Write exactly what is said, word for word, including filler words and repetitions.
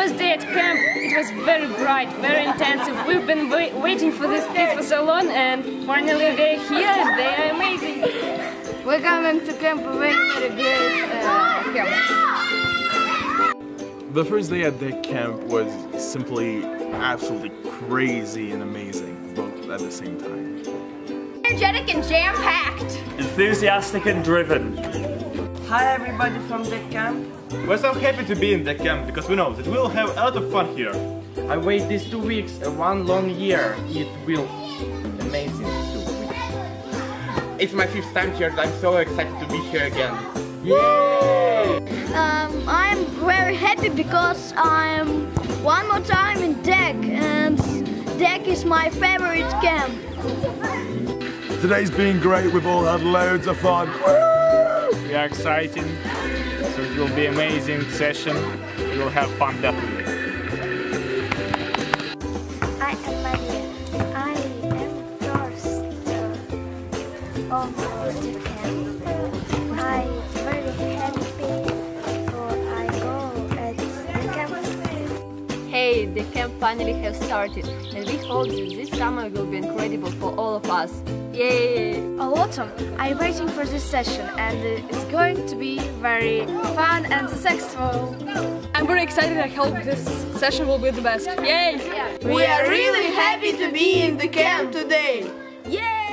first day at camp, it was very bright, very intensive. We've been wait waiting for this kids for so long, and finally they're here and they are amazing. We're coming to camp a very, very good uh, camp. The first day at D E C camp was simply absolutely crazy and amazing, both at the same time. Energetic and jam-packed. Enthusiastic and driven. Hi everybody from D E C camp. We're so happy to be in D E C camp because we know that we'll have a lot of fun here. I wait these two weeks, uh, one long year. It will be amazing two weeks. It's my fifth time here and I'm so excited to be here again. Yay! Um, I'm very happy because I'm one more time in D E C and D E C is my favorite camp. Today's been great, we've all had loads of fun. We are excited, so it will be an amazing session. We will have fun definitely. I am Maria. I am first uh, of the camp. I'm very happy for I go at the camp. Hey, the camp finally has started, and we hope that this summer will be incredible for all of us. Yay! All autumn, I'm waiting for this session and it's going to be very fun and successful. I'm very excited. I hope this session will be the best. Yay! We are really happy to be in the camp today. Yay!